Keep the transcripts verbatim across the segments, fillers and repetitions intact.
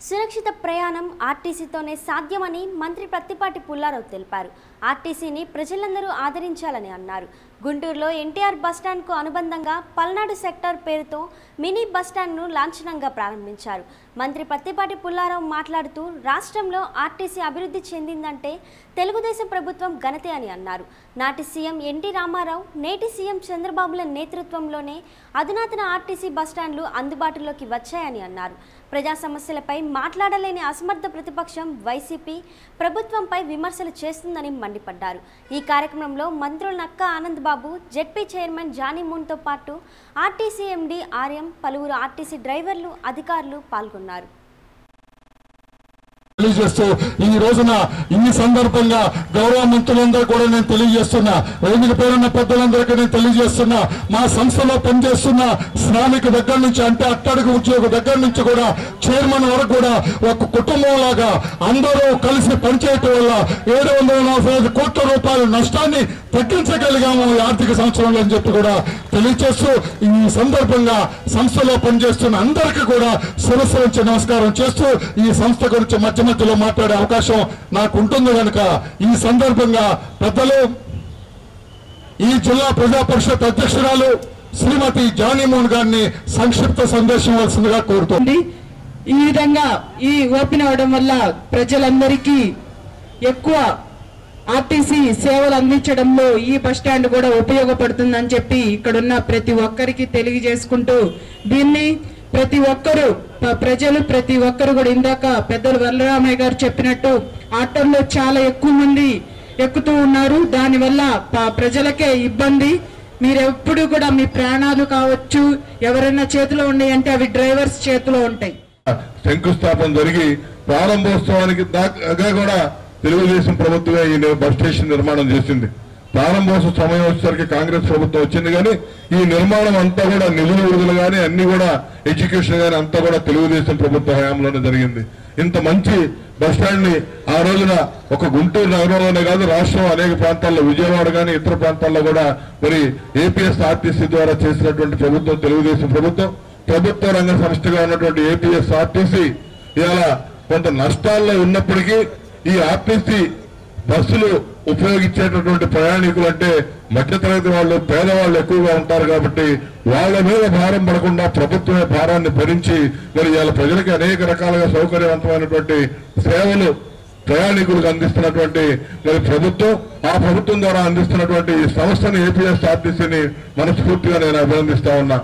సురక్షిత ప్రయాణం ఆర్టీసీతోనే సాధ్యమని మంత్రి ప్రత్తిపాటి పుల్లారావు తెలిపారు. ఆర్టీసీని ప్రజలందరూ ఆదరించాలని అన్నారు. గుంటూరులో ఎన్టీఆర్ బస్టాండ్కు అనుబంధంగా పల్నాడు సెక్టార్ పేరుతో మినీ బస్టాండ్ను లాంఛనంగా ప్రారంభించారు. మంత్రి ప్రత్తిపాటి పుల్లారావు మాట్లాడుతూ రాష్ట్రంలో ఆర్టీసీ అభివృద్ధి చెందిందంటే తెలుగుదేశం ప్రభుత్వం ఘనతే అని అన్నారు. నాటి సీఎం ఎన్టీ రామారావు, నేటి సీఎం చంద్రబాబుల నేతృత్వంలోనే అధునాతన ఆర్టీసీ బస్టాండ్లు అందుబాటులోకి వచ్చాయని అన్నారు. ప్రజా సమస్యలపై మాట్లాడలేని అసమర్థ ప్రతిపక్షం వైసీపీ ప్రభుత్వంపై విమర్శలు చేస్తుందని మండిపడ్డారు. ఈ కార్యక్రమంలో మంత్రులు నక్కా ఆనంద్ బాబు, జెడ్పీ చైర్మన్ జానీమూన్తో పాటు ఆర్టీసీ ఎండీ ఆర్ఎం, పలువురు ఆర్టీసీ డ్రైవర్లు, అధికారులు పాల్గొన్నారు. తెలియజేస్తూ ఈ రోజున ఇన్ని సందర్భంగా గౌరవ మంత్రులందరూ కూడా నేను తెలియజేస్తున్నా, వేదిక పేరున్న పెద్దలందరికీ నేను తెలియజేస్తున్నా, మా సంస్థలో పనిచేస్తున్న శ్రామిక దగ్గర నుంచి అంటే అట్టడుగు ఉద్యోగ దగ్గర నుంచి కూడా చైర్మన్ వరకు కూడా ఒక కుటుంబం లాగా అందరూ కలిసి పనిచేయటం వల్ల ఏడు వందల నలభై ఐదు కోట్ల రూపాయల నష్టాన్ని తగ్గించగలిగాము ఈ ఆర్థిక సంవత్సరంలో అని చెప్పి కూడా తెలియజేస్తూ ఈ సందర్భంగా సంస్థలో పనిచేస్తున్న అందరికీ కూడా శిరస్సు నుంచి నమస్కారం చేస్తూ ఈ సంస్థ గురించి మధ్య మధ్యలో మాట్లాడే అవకాశం నాకు ఉంటుంది కనుక ఈ సందర్భంగా పెద్దలు ఈ జిల్లా ప్రజా పరిషత్ అధ్యక్షురాలు శ్రీమతి జానీమోహన్ గారిని సంక్షిప్త సందేశం ఇవ్వాల్సిందిగా కోరుతోంది. ఈ విధంగా ఈ ఓపెన్ అవడం వల్ల ప్రజలందరికీ ఎక్కువ ఆర్టీసీ సేవలు అందించడంలో ఈ బస్టాండ్ కూడా ఉపయోగపడుతుందని చెప్పి ఇక్కడున్న ప్రతి ఒక్కరికి తెలియజేసుకుంటూ దీన్ని ప్రతి ఒక్కరు ప్రజలు ప్రతి ఒక్కరు కూడా ఇందాక పెద్దలు వరలరామయ్య గారు చెప్పినట్టు ఆటోల్లో చాలా ఎక్కువ మంది ఎక్కుతూ ఉన్నారు. దానివల్ల ప్రజలకే ఇబ్బంది. మీరు ఎప్పుడు కూడా మీ ప్రాణాలు కావచ్చు ఎవరైనా చేతిలో ఉన్నాయి అంటే అవి డ్రైవర్స్ చేతిలో ఉంటాయి. శంకుస్థాపన జరిగి ప్రారంభోత్సవానికి దాకా కూడా తెలుగుదేశం ప్రభుత్వమే ఈ బస్ స్టేషన్ నిర్మాణం చేసింది. ప్రారంభోత్సవ సమయం వచ్చేసరికి కాంగ్రెస్ ప్రభుత్వం వచ్చింది, కానీ ఈ నిర్మాణం అంతా కూడా నిధులు విడుదల కానీ అన్ని కూడా ఎడ్యుకేషన్ కానీ అంతా కూడా తెలుగుదేశం ప్రభుత్వ హయాంలోనే జరిగింది. ఇంత మంచి బస్ స్టాండ్ ని ఆ రోజున ఒక గుంటూరు నగరంలోనే కాదు రాష్ట్రం అనేక ప్రాంతాల్లో, విజయవాడ కానీ ఇతర ప్రాంతాల్లో కూడా మరి ఏపీఎస్ ఆర్టీసీ ద్వారా చేసినటువంటి ప్రభుత్వం తెలుగుదేశం ప్రభుత్వం. ప్రభుత్వ రంగ సంస్థగా ఉన్నటువంటి ఏపీఎస్ ఆర్టీసీ ఇలా కొంత నష్టాల్లో ఉన్నప్పటికీ ఈ ఆర్టీసీ బస్సులు ఉపయోగించేటటువంటి ప్రయాణికులు అంటే మధ్యతరగతి వాళ్ళు, పేదవాళ్ళు ఎక్కువగా ఉంటారు కాబట్టి వాళ్ళ మీద భారం పడకుండా ప్రభుత్వమే భారాన్ని భరించి మరి ఇవాళ ప్రజలకి అనేక రకాలుగా సౌకర్యవంతమైనటువంటి సేవలు ప్రయాణికులకు అందిస్తున్నటువంటి మరి ప్రభుత్వం, ఆ ప్రభుత్వం ద్వారా అందిస్తున్నటువంటి ఈ సంస్థని ఏపీఎస్ ఆర్టీసీని మనస్ఫూర్తిగా నేను అభినందిస్తా ఉన్నా.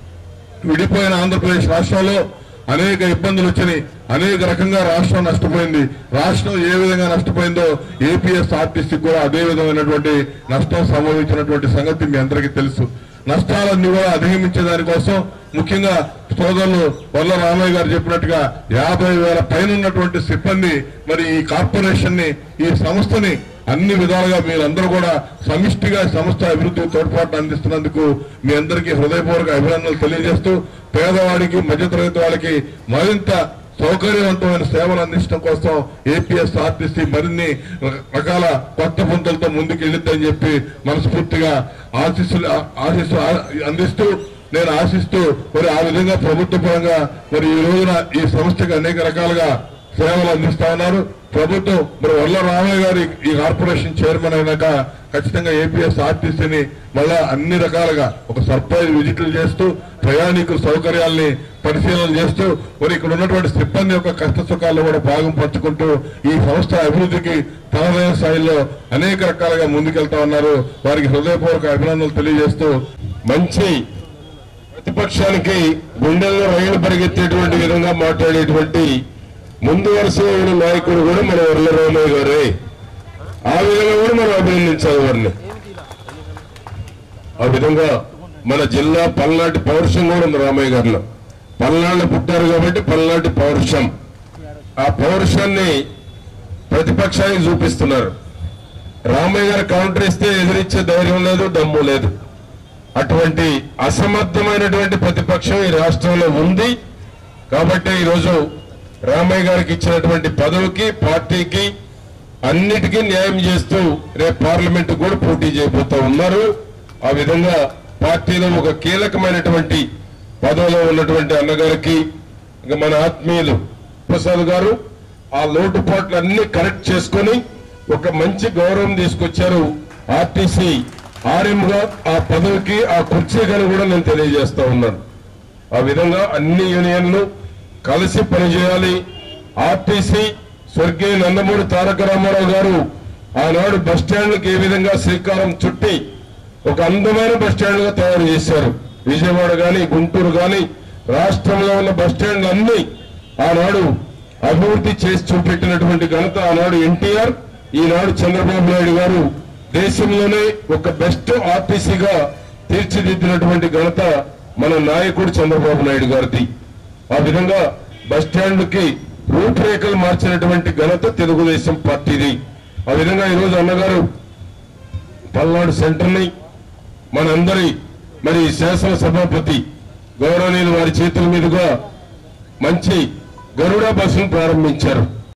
విడిపోయిన ఆంధ్రప్రదేశ్ రాష్ట్రంలో అనేక ఇబ్బందులు వచ్చినాయి, అనేక రకంగా రాష్ట్రం నష్టపోయింది. రాష్ట్రం ఏ విధంగా నష్టపోయిందో ఏపీఎస్ ఆర్టీసీ కూడా అదే విధమైనటువంటి నష్టం సంభవించినటువంటి సంగతి మీ అందరికీ తెలుసు. నష్టాలన్నీ కూడా అధిగమించే దానికోసం ముఖ్యంగా సోదరులు వల్ల రామయ్య గారు చెప్పినట్టుగా యాభై వేల పైన ఉన్నటువంటి సిబ్బంది మరి ఈ కార్పొరేషన్ ని, ఈ సంస్థని అన్ని విధాలుగా మీరందరూ కూడా సమిష్టిగా సంస్థ అభివృద్ధికి తోడ్పాటు అందిస్తున్నందుకు మీ అందరికీ హృదయపూర్వక అభినందనలు తెలియజేస్తూ పేదవాడికి, మధ్యతరగతి వాళ్ళకి మరింత సౌకర్యవంతమైన సేవలు అందించడం కోసం ఏపీఎస్ ఆర్టీసీ మరిన్ని రకాల కొత్త పుంతలతో ముందుకు వెళ్ళిద్దని చెప్పి మనస్ఫూర్తిగా ఆశీస్సులు ఆశీస్సు అందిస్తూ నేను ఆశిస్తూ మరి ఆ విధంగా ప్రభుత్వ పరంగా మరి ఈ రోజున ఈ సంస్థకి అనేక రకాలుగా సేవలు అందిస్తా ఉన్నారు. ప్రభుత్వం మరి వల్ల రామయ్య గారి ఈ కార్పొరేషన్ చైర్మన్ అయినాక ఖచ్చితంగా ఏపీఎస్ ఆర్టీసీని మళ్ళా అన్ని రకాలుగా ఒక సర్ప్రైజ్ విజిట్లు చేస్తూ ప్రయాణికుల సౌకర్యాల్ని పరిశీలన చేస్తూ మరి ఇక్కడ ఉన్నటువంటి సిబ్బంది యొక్క కష్ట సుఖాల్లో కూడా భాగం పంచుకుంటూ ఈ సంస్థ అభివృద్ధికి తనదైన స్థాయిలో అనేక రకాలుగా ముందుకెళ్తా ఉన్నారు. వారికి హృదయపూర్వక అభినందనలు తెలియజేస్తూ మంచి ప్రతిపక్షానికి గుండెల్లో రైలు పరిగెత్తేటువంటి విధంగా మాట్లాడేటువంటి ముందు వరుసైన నాయకుడు కూడా మన వరల రామయ్య గారే. ఆ విధంగా కూడా మనం అభినందించాలి వారిని. ఆ విధంగా మన జిల్లా పల్నాటి పౌరుషం కూడా ఉంది రామయ్య గారిలో. పల్నాళ్ళు పుట్టారు కాబట్టి పల్నాటి పౌరుషం, ఆ పౌరుషాన్ని ప్రతిపక్షానికి చూపిస్తున్నారు. రామయ్య గారు కౌంటర్ ఇస్తే ఎదిరించే ధైర్యం లేదు, దమ్ము లేదు. అటువంటి అసమర్థమైనటువంటి ప్రతిపక్షం ఈ రాష్ట్రంలో ఉంది. కాబట్టి ఈరోజు రామయ్య గారికి ఇచ్చినటువంటి పదవికి, పార్టీకి అన్నిటికీ న్యాయం చేస్తూ రేపు పార్లమెంట్ కూడా పోటీ చేయబోతూ ఉన్నారు. ఆ విధంగా పార్టీలో ఒక కీలకమైనటువంటి పదవిలో ఉన్నటువంటి అన్నగారికి, మన ఆత్మీయులు ప్రసాద్ గారు ఆ లోటుపాట్లు అన్ని కరెక్ట్ చేసుకొని ఒక మంచి గౌరవం తీసుకొచ్చారు. ఆర్టీసీ ఆర్ఎం గా ఆ పదవికి ఆ కుర్చీగాని కూడా నేను తెలియజేస్తా ఉన్నాను. ఆ విధంగా అన్ని యూనియన్లు కలిసి పనిచేయాలి. ఆర్టీసీ స్వర్గీయ నందమూరి తారక రామారావు గారు ఆనాడు బస్టాండ్లకు ఏ విధంగా శ్రీకారం చుట్టి ఒక అందమైన బస్టాండ్గా తయారు చేశారు. విజయవాడ గాని గుంటూరు గాని రాష్ట్రంలో ఉన్న బస్టాండ్లు అన్ని ఆనాడు అభివృద్ధి చేసి చూపెట్టినటువంటి ఘనత ఆనాడు ఎన్టీఆర్, ఈనాడు చంద్రబాబు నాయుడు గారు దేశంలోనే ఒక బెస్ట్ ఆర్టీసీగా తీర్చిదిద్దినటువంటి ఘనత మన నాయకుడు చంద్రబాబు నాయుడు గారిది. ఆ విధంగా బస్టాండ్కి రూపురేఖలు మార్చినటువంటి ఘనత తెలుగుదేశం పార్టీది. ఆ విధంగా ఈరోజు అన్నగారు పల్నాడు సెంటర్ ని మనందరి మరి శాసనసభాపతి గౌరవనీయులు వారి చేతుల మీదుగా మంచి గరుడ బస్సును ప్రారంభించారు.